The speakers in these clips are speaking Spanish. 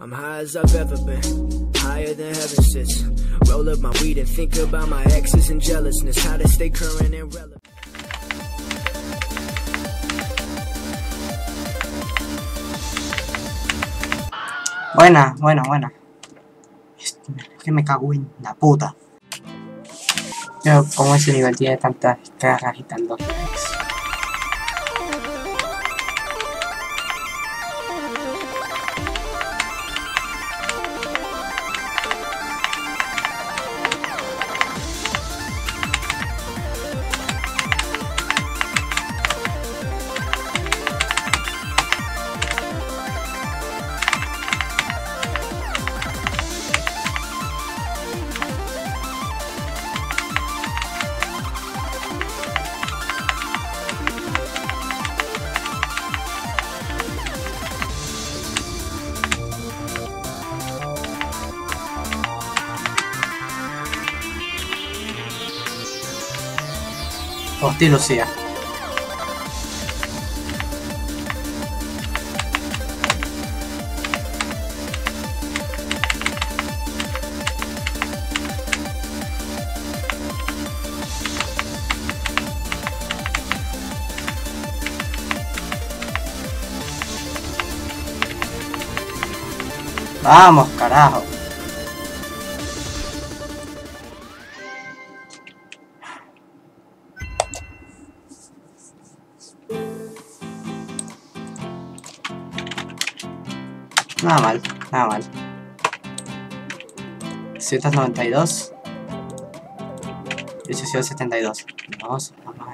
I'm high as I've ever been, higher than heaven sits. Roll up my weed and think about my exes and jealousness. How to stay current and relevant. Buena. Es que me cago en la puta. Pero como ese nivel tiene tantas cajas y tantos likes. Hostia, Lucía. Vamos, carajo. Nada mal. 192. 872. Vamos a ver.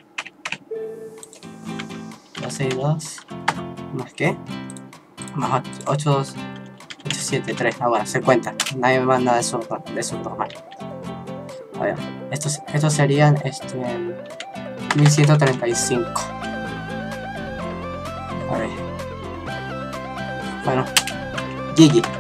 262. ¿Más qué? Más 873. Ah, bueno, se cuenta. Nadie me manda de esos normal. A ver. Estos serían 1135. A ver. Bueno, GG.